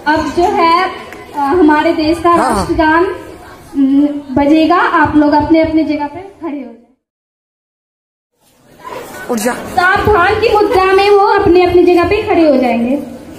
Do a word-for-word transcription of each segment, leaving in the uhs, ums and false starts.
अब जो है आ, हमारे देश का राष्ट्रगान बजेगा। आप लोग अपने अपने जगह पे खड़े हो जाए। सावधान की मुद्रा में वो अपने अपने जगह पे खड़े हो जाएंगे।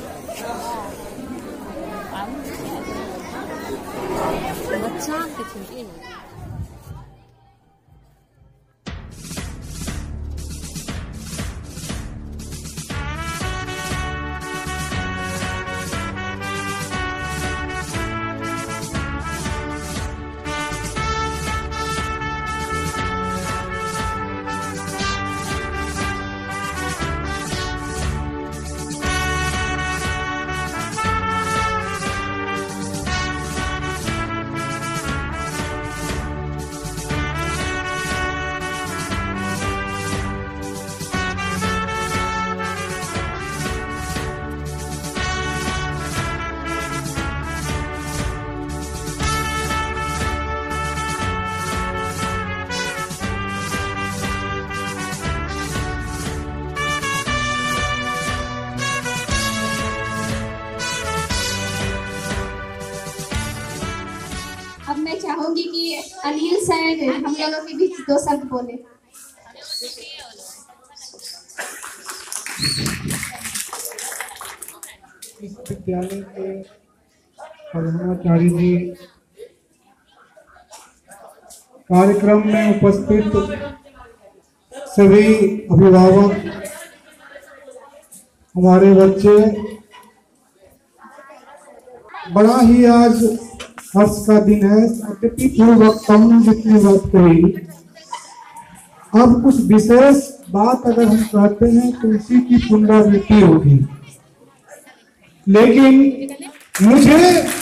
अब मैं चाहूंगी कि अनिल सर हम लोगों के बीच दो शब्द बोले। इस विद्यालय के प्रधानाचार्य जी, कार्यक्रम में उपस्थित सभी अभिभावक, हमारे बच्चे, बड़ा ही आज हर्ष का दिन है। वक्ताओं ने जितनी बात कही, अब कुछ विशेष बात अगर हम कहते हैं तो उसी की पुनरावृत्ति होगी। लेकिन मुझे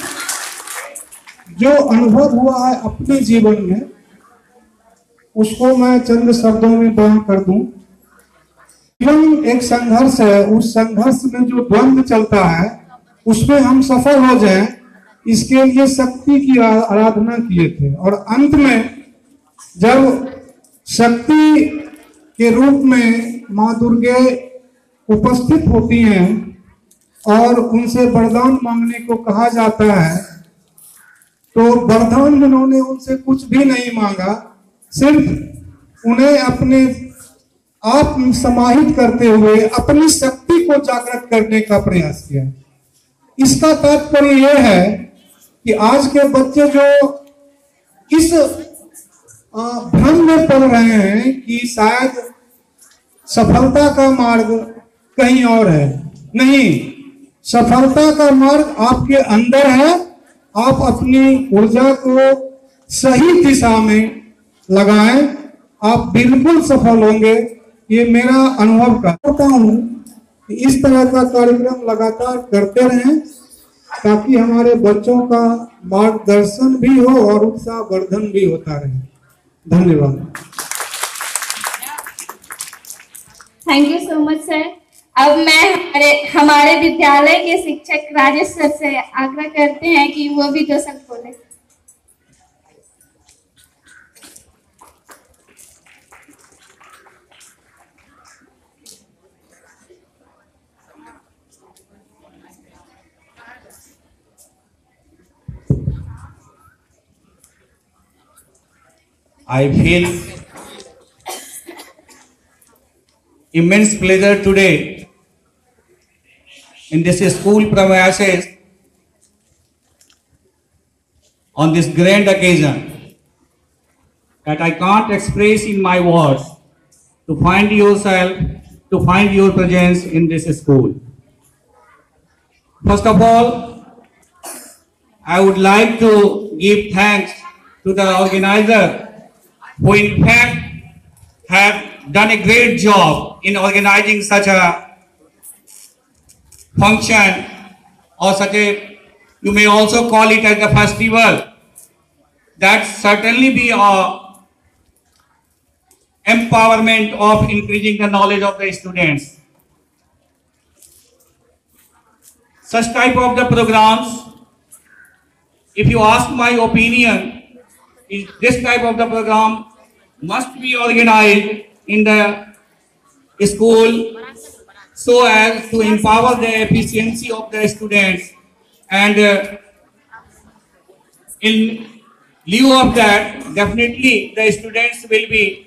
जो अनुभव हुआ है अपने जीवन में, उसको मैं चंद शब्दों में बयान कर दूं। जीवन एक संघर्ष है, उस संघर्ष में जो द्वंद्व चलता है उसमें हम सफल हो जाएं, इसके लिए शक्ति की आराधना किए थे। और अंत में जब शक्ति के रूप में माँ दुर्गे उपस्थित होती हैं और उनसे वरदान मांगने को कहा जाता है, तो वरदान उन्होंने उनसे कुछ भी नहीं मांगा, सिर्फ उन्हें अपने आप समाहित करते हुए अपनी शक्ति को जागृत करने का प्रयास किया। इसका तात्पर्य यह है कि आज के बच्चे जो इस भ्रम में पड़ रहे हैं कि शायद सफलता का मार्ग कहीं और है, नहीं, सफलता का मार्ग आपके अंदर है। आप अपनी ऊर्जा को सही दिशा में लगाएं, आप बिल्कुल सफल होंगे। ये मेरा अनुभव करता हूँ कि इस तरह का कार्यक्रम लगातार करते रहें ताकि हमारे बच्चों का मार्गदर्शन भी हो और उत्साह वर्धन भी होता रहे। धन्यवाद। Thank you so much sir. अब मैं हमारे हमारे विद्यालय के शिक्षक राजेश सर से आग्रह करते हैं कि वो भी दो शब्द बोले। I feel immense pleasure today in this school premises on this grand occasion that I can't express in my words to find yourself, to find your presence in this school. First of all, I would like to give thanks to the organizer, who in fact have done a great job in organizing such a function, or such a, you may also call it as a festival, that certainly be a empowerment of increasing the knowledge of the students. Such type of the programs, if you ask my opinion, is this type of the program must be organized in the school so as to empower the efficiency of the students and uh, in lieu of that, definitely the students will be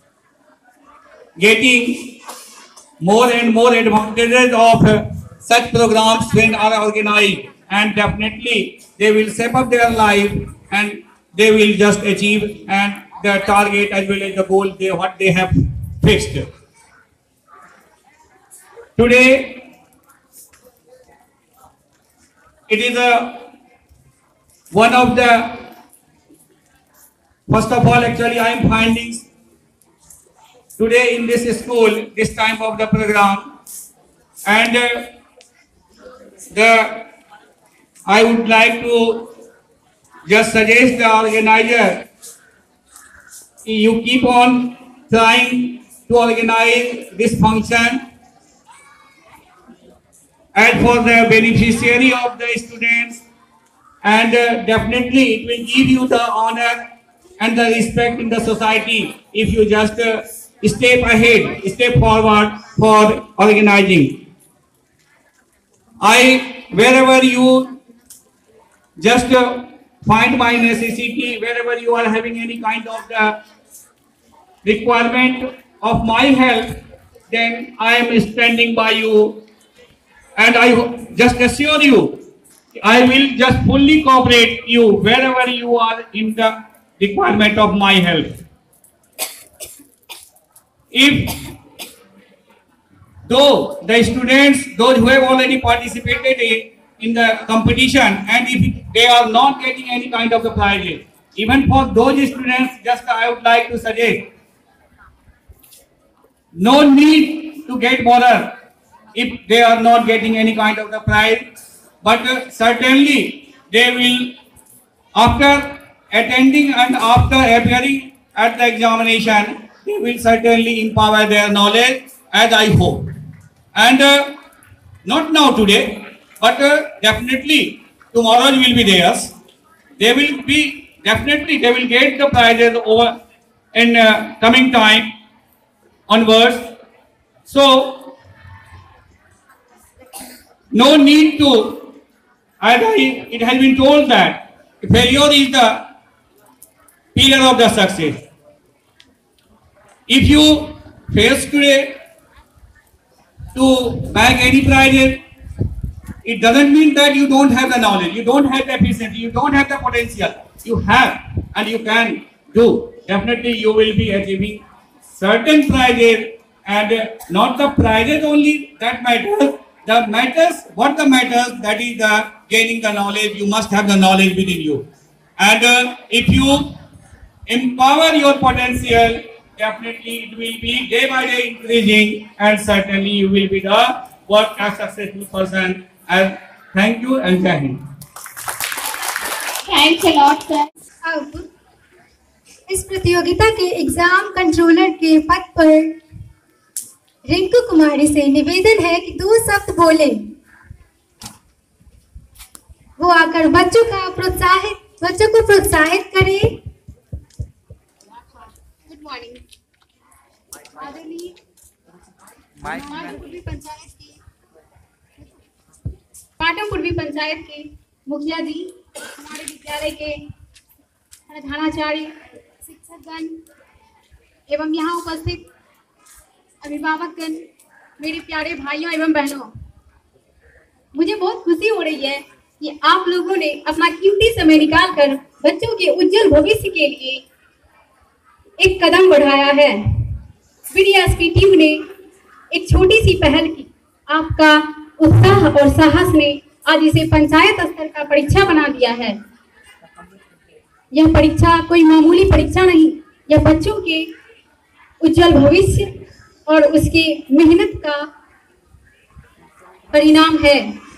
getting more and more advantages of uh, such programs when are organized, and definitely they will step up their life and they will just achieve and the target as well as the goal they what they have fixed. Today it is a one of the first of all actually I am finding today in this school this time of the program, and uh, the I would like to just suggest the organizer, you keep on trying to organize this function and for the beneficiary of the students, and uh, definitely it will give you the honor and the respect in the society if you just uh, step ahead, step forward for organizing. I, wherever you just uh, find my necessity, wherever you are having any kind of the requirement of my help, then I am standing by you, and I just assure you, I will just fully cooperate you wherever you are in the requirement of my help. If though the students, those who have already participated in, in the competition, and if they are not getting any kind of the prizes, even for those students, just I would like to suggest, no need to get bothered if they are not getting any kind of the prize, but uh, certainly they will, after attending and after appearing at the examination, they will certainly empower their knowledge, as I hope. And uh, not now today, but uh, definitely tomorrow will be theirs. They will be, definitely they will get the prizes over in uh, coming time onwards. So, no need to, as I, it has been told that failure is the pillar of the success. If you fail today to bag any prizes, it doesn't mean that you don't have the knowledge, you don't have the efficiency, you don't have the potential. You have and you can do. Definitely you will be achieving certain prizes, and uh, not the prizes only that matters. The matters, what the matters, that is the gaining the knowledge. You must have the knowledge within you. And uh, if you empower your potential, definitely it will be day by day increasing, and certainly you will be the work as successful person. And thank you and Jai Hind. Thanks a lot, sir. अब इस प्रतियोगिता के exam controller के पद पर रिंकू कुमारी से निवेदन है कि दो शब्द बोले। वो आकर बच्चों का प्रोत्साहित बच्चों को प्रोत्साहित करें। Good morning. आदरणीय पाटन पूर्वी पंचायत के पाटन पूर्वी पंचायत के मुखिया जी, हमारे विद्यालय के प्रधानाचार्य, शिक्षकगण एवं यहाँ उपस्थित अभिभावकगण, मेरे प्यारे भाइयों एवं बहनों, मुझे बहुत खुशी हो रही है कि आप लोगों ने अपना कीमती समय निकालकर बच्चों के उज्जवल भविष्य के लिए एक कदम बढ़ाया है। बीडीएसपी टीम ने एक छोटी सी पहल की। आपका उत्साह और साहस ने आज इसे पंचायत स्तर का परीक्षा बना दिया है। यह परीक्षा कोई मामूली परीक्षा नहीं, यह बच्चों के उज्जवल भविष्य और उसके मेहनत का परिणाम है।